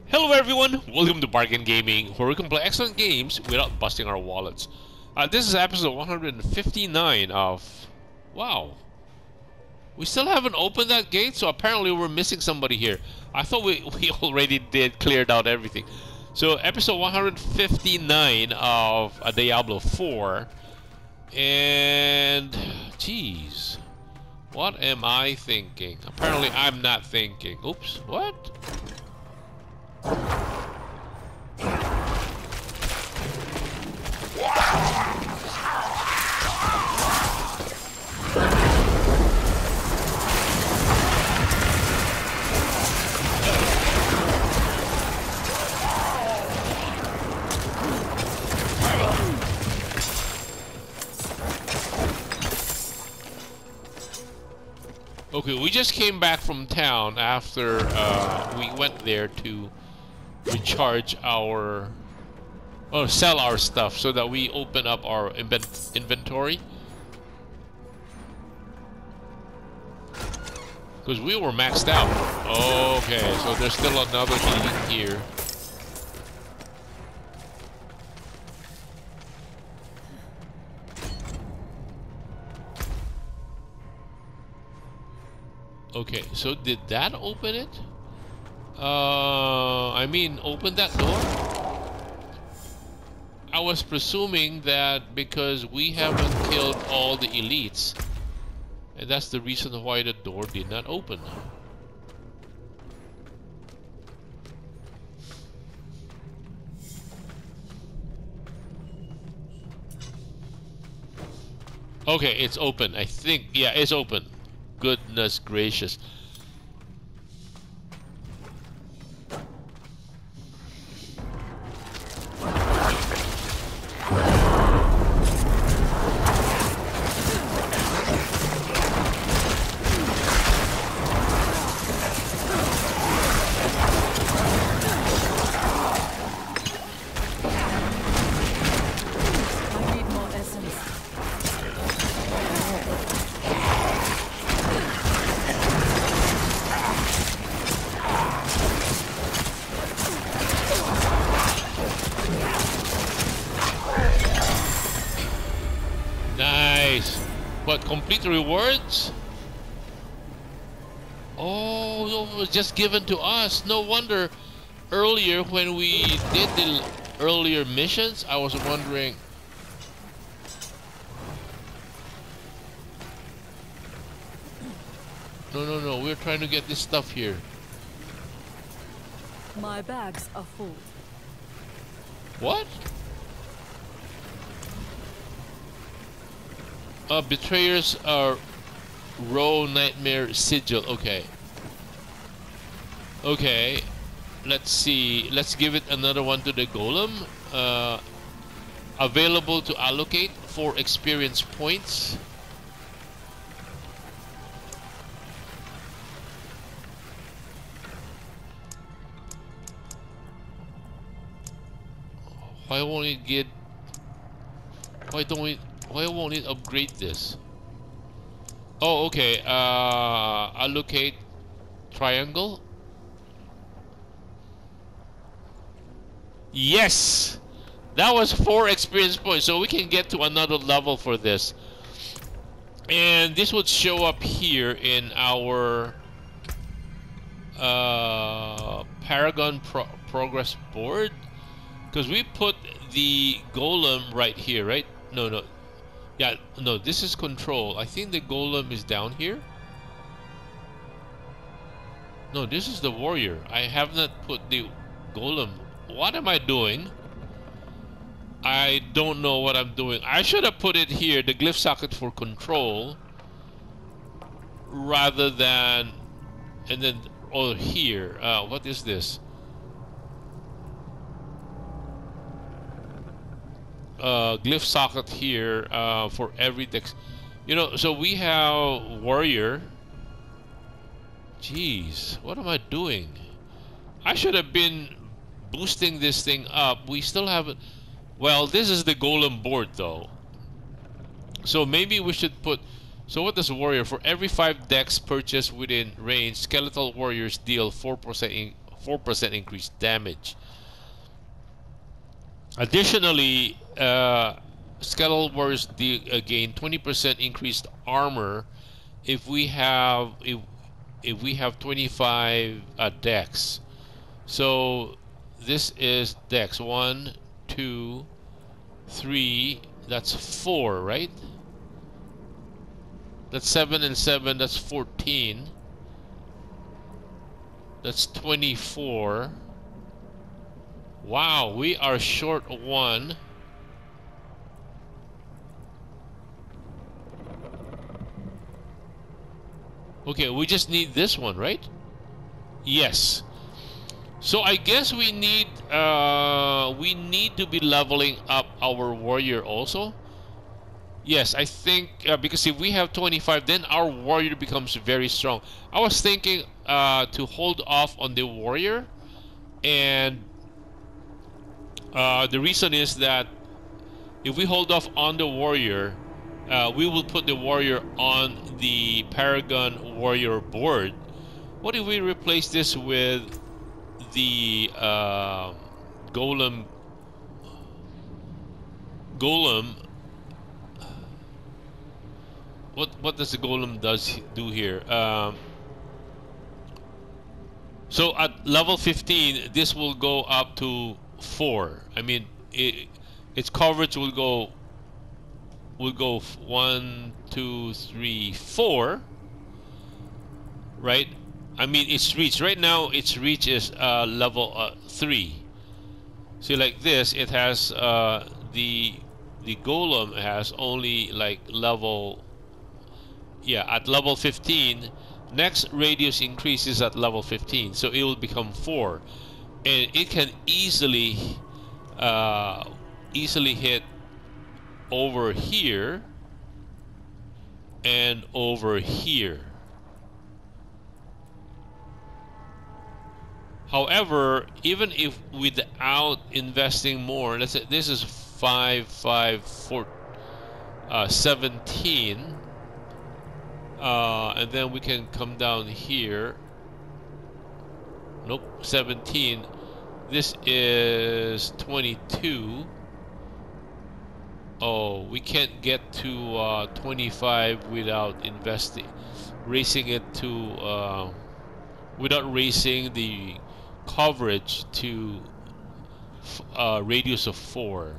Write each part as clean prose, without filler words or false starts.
Hello everyone, welcome to Bargain Gaming, where we can play excellent games without busting our wallets. This is episode 159 of... Wow. We still haven't opened that gate, so apparently we're missing somebody here. I thought we already cleared out everything. So episode 159 of Diablo 4. And... Jeez. What am I thinking? Apparently I'm not thinking. Oops, what? Okay, we just came back from town after we went there to recharge our... Oh, sell our stuff so that we open up our inventory. Because we were maxed out. Okay, so there's still another elite here. Okay, so did that open it? I mean, open that door? I was presuming that because we haven't killed all the elites, and that's the reason why the door did not open. Okay, it's open. I think, yeah, it's open. Goodness gracious. Nice. What, complete rewards? Oh, it was just given to us. No wonder earlier when we did the earlier missions, I was wondering. No, we're trying to get this stuff here. My bags are full. What? Betrayers are Row Nightmare Sigil. Okay. Okay. Let's see. Let's give it another one to the Golem. Available to allocate 4 experience points. Why won't it get... Why won't it upgrade this? Oh, okay. Allocate triangle. Yes! That was 4 experience points, so we can get to another level for this. And this would show up here in our Paragon progress board. Because we put the golem right here, right? No. Yeah, no, this is control. I think the golem is down here. No, this is the warrior. I have not put the golem. What am I doing? I don't know what I'm doing. I should have put it here, the glyph socket for control, rather than, and then, oh, here. What is this? Glyph socket here for every dex. You know, so we have warrior. Jeez, what am I doing? I should have been boosting this thing up. We still haven't. Well, this is the golem board though. So maybe we should put... So what does warrior? For every 5 decks purchased within range, skeletal warriors deal 4% 4% increased damage. Additionally, Skeletal Warriors gain 20% increased armor if we have 25 dex. So this is dex 1, 2, 3. That's 4, right? That's 7 and 7. That's 14. That's 24. Wow, we are short 1. Okay, we just need this one, right? Yes. So I guess we need to be leveling up our warrior also. Yes, I think because if we have 25, then our warrior becomes very strong. I was thinking to hold off on the warrior, and the reason is that if we hold off on the warrior, we will put the warrior on the Paragon warrior board. What if we replace this with the golem? What does the golem do here? So at level 15, this will go up to 4. I mean, its coverage will go 1, 2, 3, 4. Right? I mean, its reach right now. Its reach is level 3. See, like this, it has the golem has only like level. Yeah, at level 15, next radius increases at level 15, so it will become 4, and it can easily hit over here and over here. However, even if without investing more, let's say this is 5, 5, 4, 17. And then we can come down here. Nope, 17. This is 22. Oh, we can't get to 25 without raising it to without raising the coverage to radius of 4.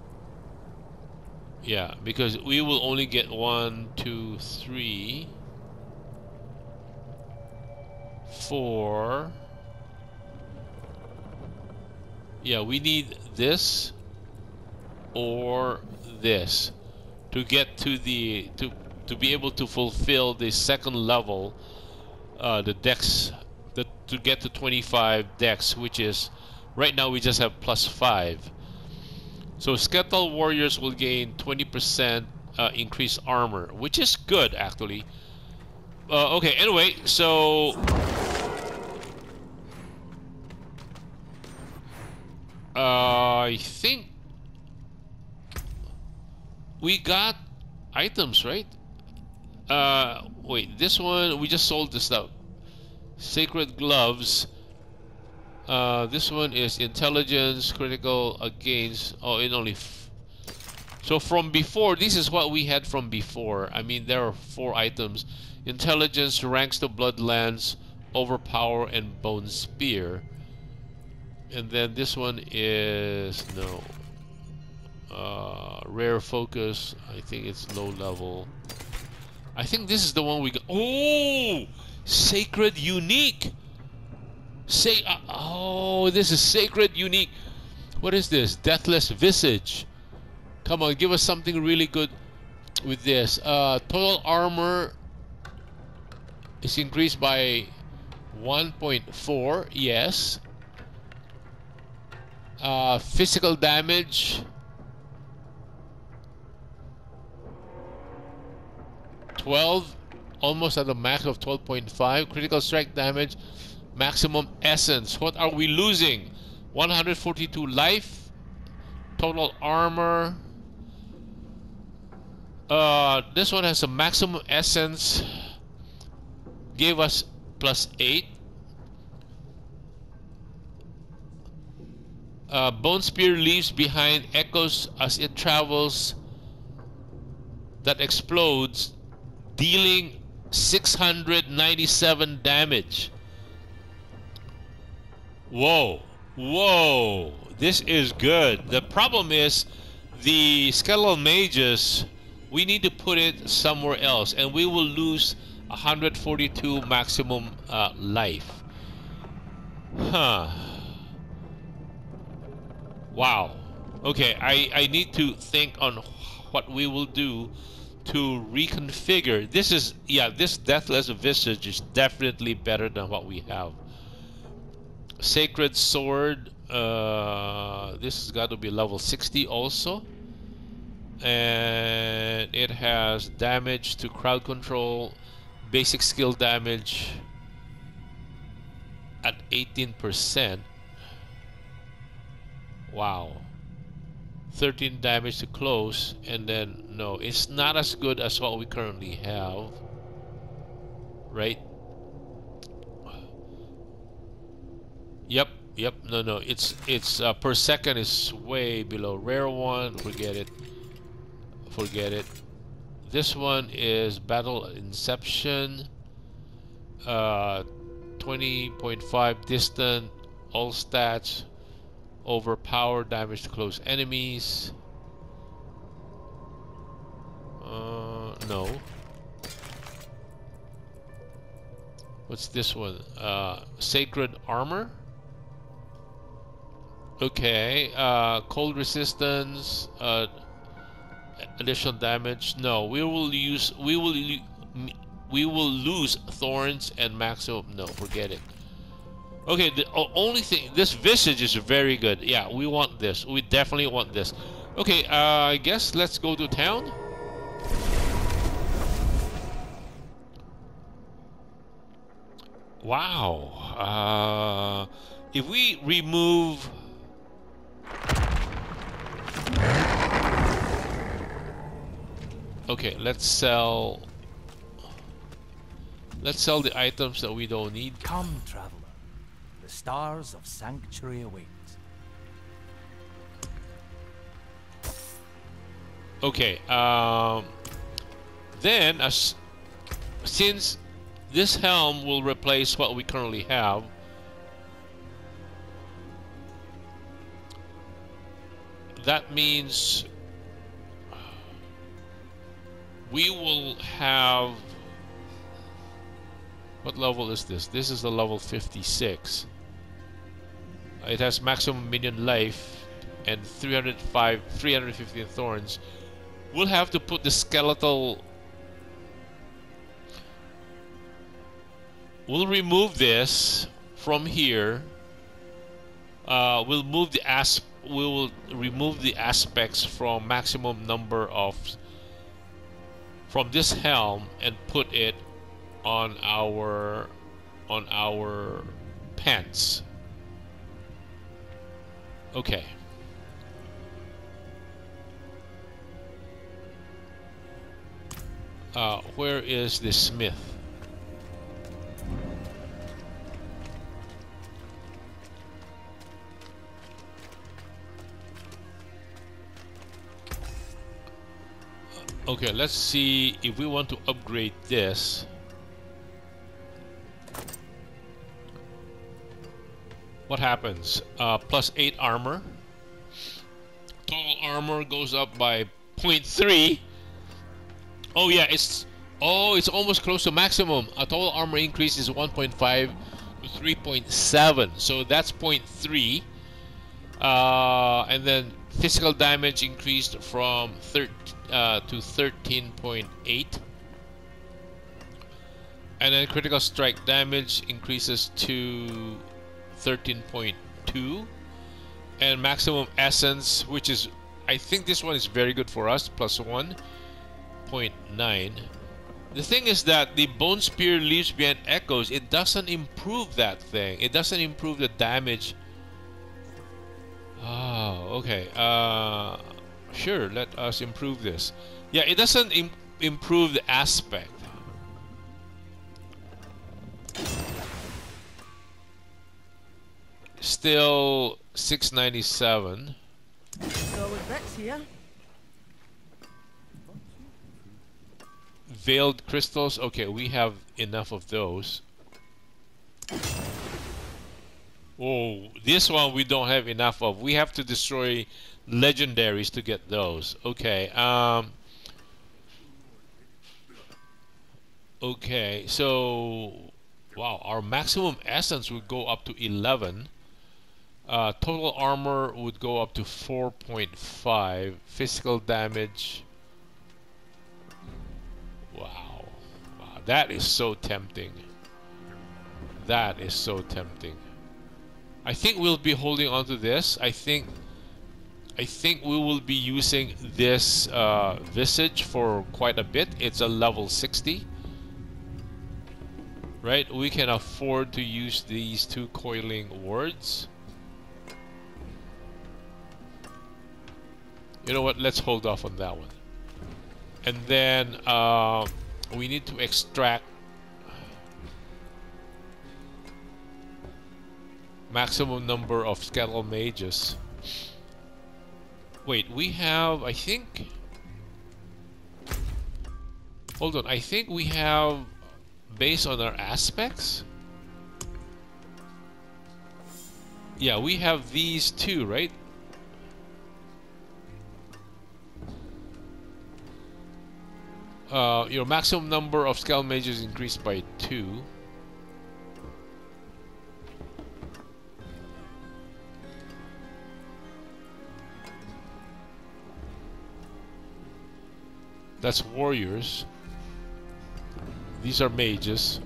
Yeah, because we will only get 1, 2, 3, 4. Yeah, we need this or this to get to the to be able to fulfill the second level, the dex, to get to 25 dex, which is right now we just have +5. So Skeletal Warriors will gain 20% increased armor, which is good actually. Okay, anyway, so I think we got items, right? Wait, this one we just sold this stuff. Sacred gloves. This one is intelligence, critical against. Oh, it only. So from before, this is what we had from before. I mean, there are 4 items: intelligence, ranks the bloodlands, overpower, and bone spear. And then this one is no. Rare focus. I think it's low level. I think this is the one we got. Oh, sacred unique. Oh, this is sacred unique. What is this? Deathless visage. Come on, give us something really good with this. Total armor is increased by 1.4. Yes. Physical damage 12, almost at a max of 12.5. Critical strike damage, maximum essence. What are we losing? 142 life. Total armor. This one has a maximum essence. Gave us +8. Bone Spear leaves behind echoes as it travels that explodes, dealing 697 damage. Whoa, whoa, this is good. The problem is the skeletal mages, we need to put it somewhere else, and we will lose 142 maximum life. Huh. Wow. Okay, I need to think on what we will do to reconfigure. This is, yeah, this Deathless Visage is definitely better than what we have. Sacred Sword, this has got to be level 60 also. And it has damage to crowd control, basic skill damage at 18%. Wow. 13 damage to close, and then no, it's not as good as what we currently have, right? Yep, no, it's per second is way below. Rare one, forget it. This one is Battle Inception, 20.5 distant, all stats, overpower, damage to close enemies. No. What's this one? Sacred Armor. Okay. Cold resistance. Additional damage. No, we will lose thorns and maximum. No, forget it. Okay, the only thing, this Visage is very good. Yeah, we want this. We definitely want this. Okay, I guess let's go to town. Wow. If we remove... Okay, let's sell the items that we don't need. Come, traveler. The stars of sanctuary await. Okay, then since this helm will replace what we currently have, that means we will have... What level is this? This is the level 56. It has maximum minion life and 315 thorns. We'll have to put the skeletal... We'll remove this from here. We'll move the we will remove the aspects from maximum number of from this helm and put it on our pants. Okay. Where is the smith? Okay, let's see if we want to upgrade this. What happens? Plus 8 armor. Total armor goes up by 0.3. Oh yeah, it's almost close to maximum. A total armor increase is 1.5 to 3.7. So that's 0.3. And then physical damage increased from 13 to 13.8. And then critical strike damage increases to 13.2. And maximum essence, which is, I think this one is very good for us, plus 1.9. The thing is that the Bone Spear leaves behind echoes. It doesn't improve that thing. It doesn't improve the damage. Oh, okay. Sure, let us improve this. Yeah, it doesn't improve the aspect. Still, 697. So with Vex here. Veiled crystals. Okay, we have enough of those. Oh, this one we don't have enough of. We have to destroy legendaries to get those. Okay. Okay. So, wow, our maximum essence would go up to 11. Total armor would go up to 4.5. Physical damage. Wow. Wow, that is so tempting. That is so tempting. I think we'll be holding on to this. I think we will be using this visage for quite a bit. It's a level 60. Right? We can afford to use these two coiling wards. You know what? Let's hold off on that one. And then we need to extract maximum number of skeletal mages. Wait, we have, I think... Hold on, I think we have, based on our aspects? Yeah, we have these two, right? Your maximum number of skeletal mages increased by 2. That's warriors. These are mages.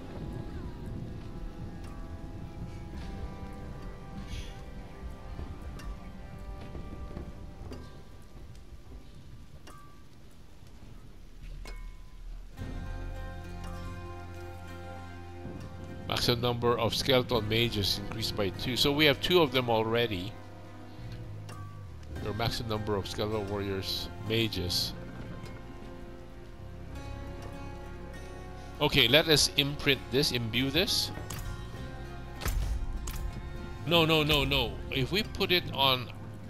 Maximum number of skeletal mages increased by 2. So we have 2 of them already. Your maximum number of skeletal warriors, mages. Okay, let us imprint this, imbue this. No, no, no, no. If we put it on...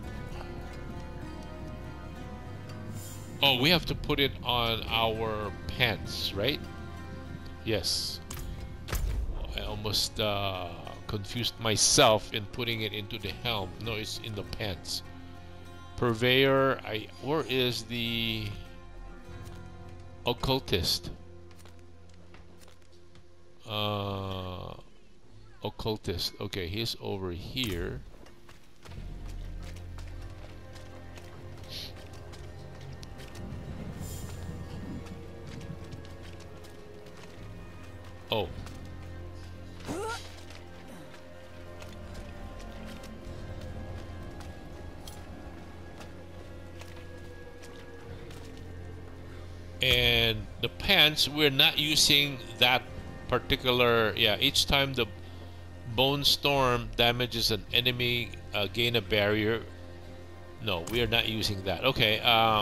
Oh, we have to put it on our pants, right? Yes. I almost confused myself in putting it into the helm. No, it's in the pants. Purveyor, where is the occultist? Occultist. Okay, he's over here. Oh. And the pants, we're not using that particular, yeah, each time the bone storm damages an enemy, gain a barrier. No, we are not using that. Okay,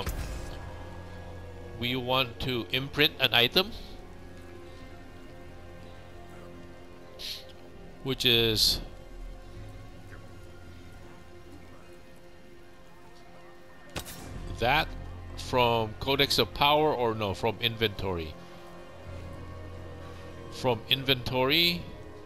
we want to imprint an item, which is that from Codex of Power, or no, from inventory. From inventory.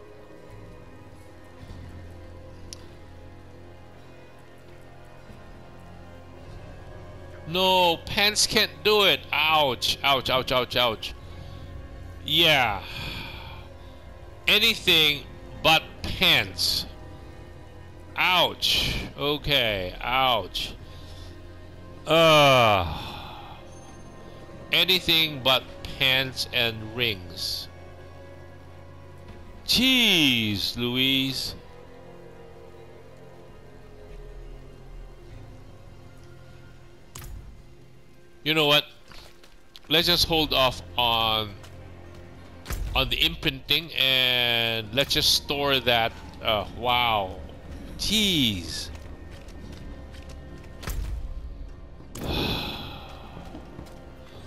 No, pants can't do it. Ouch, ouch, ouch, ouch, ouch. Yeah. Anything but pants. Ouch. Okay, ouch. Anything but pants and rings. Jeez, Louise. You know what? Let's just hold off on the imprinting, and let's just store that. Wow. Jeez.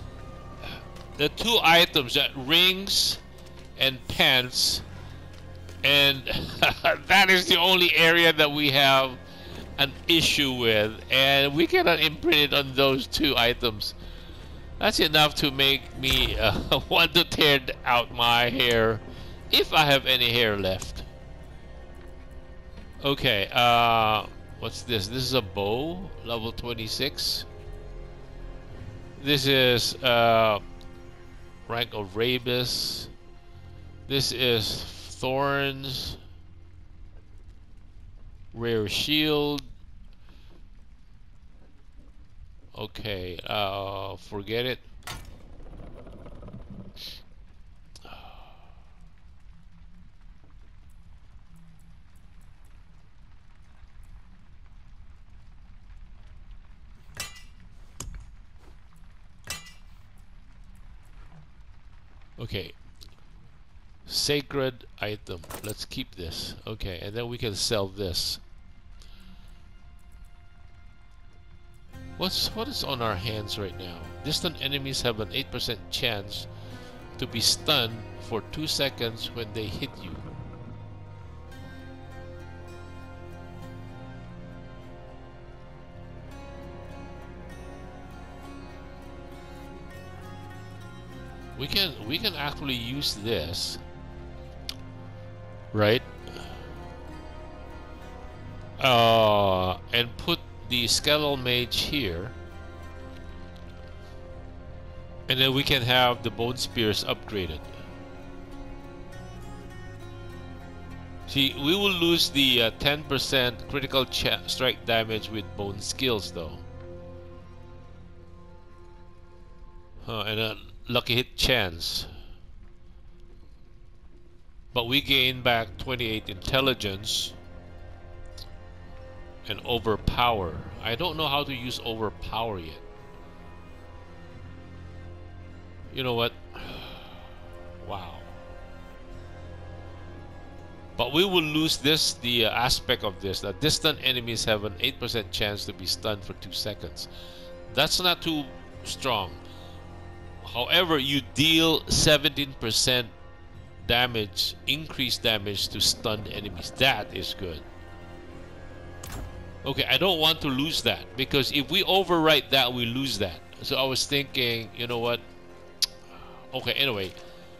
The two items, that rings and pants, And that is the only area that we have an issue with, and we cannot imprint it on those two items. That's enough to make me want to tear out my hair, if I have any hair left. Okay, what's this? This is a bow, level 26. This is rank of Rabus. This is Thorns. Rare shield. Okay, forget it. Okay. Sacred item. Let's keep this. Okay, and then we can sell this. What is on our hands right now? Distant enemies have an 8% chance to be stunned for 2 seconds when they hit you. We can actually use this, right? And put the skeletal mage here, and then we can have the bone spears upgraded. See, we will lose the 10% critical strike damage with bone skills though. And a lucky hit chance. But we gain back 28 intelligence and overpower. I don't know how to use overpower yet. You know what? Wow. But we will lose this, the aspect of this, that distant enemies have an 8% chance to be stunned for 2 seconds. That's not too strong. However, you deal 17% damage, increased damage to stunned enemies. That is good. Okay, I don't want to lose that, because if we overwrite that, we lose that. So I was thinking, you know what? Okay, anyway.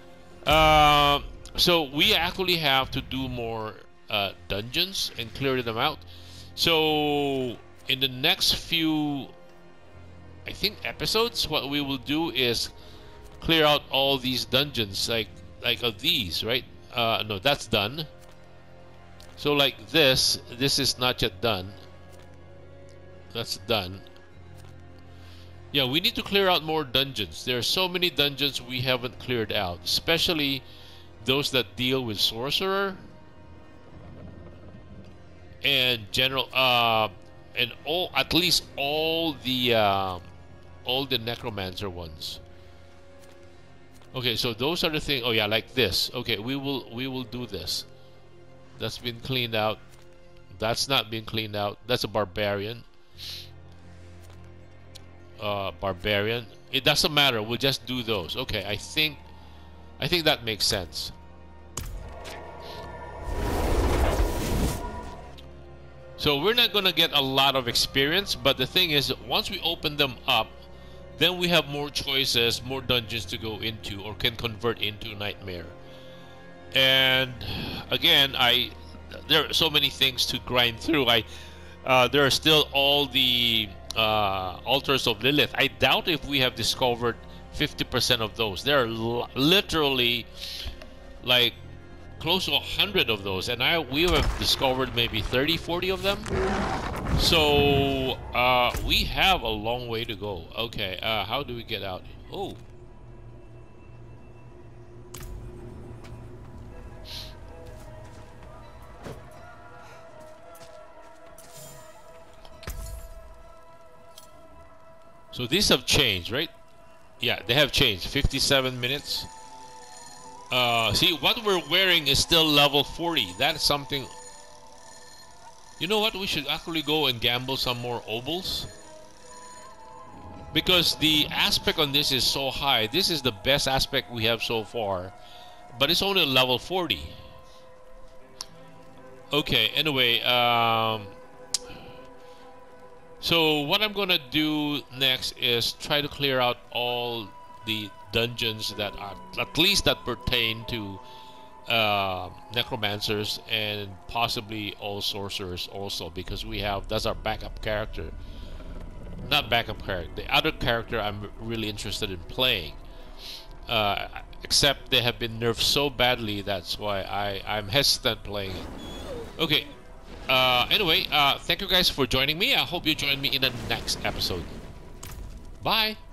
So we actually have to do more dungeons and clear them out. So in the next few, I think, episodes, what we will do is clear out all these dungeons, like of these, right? No, that's done. So like this is not yet done. That's done. Yeah, we need to clear out more dungeons. There are so many dungeons we haven't cleared out, especially those that deal with sorcerer and general, and all, at least all the necromancer ones. Okay, so those are the things. Oh yeah, like this. Okay, we will do this. That's been cleaned out. That's not been cleaned out. That's a barbarian. Barbarian. It doesn't matter. We'll just do those. Okay, I think that makes sense. So we're not gonna get a lot of experience, but the thing is, once we open them up, then we have more choices, more dungeons to go into, or can convert into Nightmare. And again, there are so many things to grind through. There are still all the altars of Lilith. I doubt if we have discovered 50% of those. There are literally like close to 100 of those, and we have discovered maybe 30-40 of them. So we have a long way to go. Okay, how do we get out? Oh, so these have changed, right? Yeah, they have changed. 57 minutes. See, what we're wearing is still level 40. That is something. You know what? We should actually go and gamble some more obols, because the aspect on this is so high. This is the best aspect we have so far, but it's only level 40. Okay, anyway, so what I'm gonna do next is try to clear out all the dungeons that are at least that pertain to necromancers and possibly all sorcerers also, because we have that's our backup character. Not backup character, the other character I'm really interested in playing. Uh, Except they have been nerfed so badly, that's why I'm hesitant playing it. Okay. Anyway, thank you guys for joining me. I hope you join me in the next episode. Bye.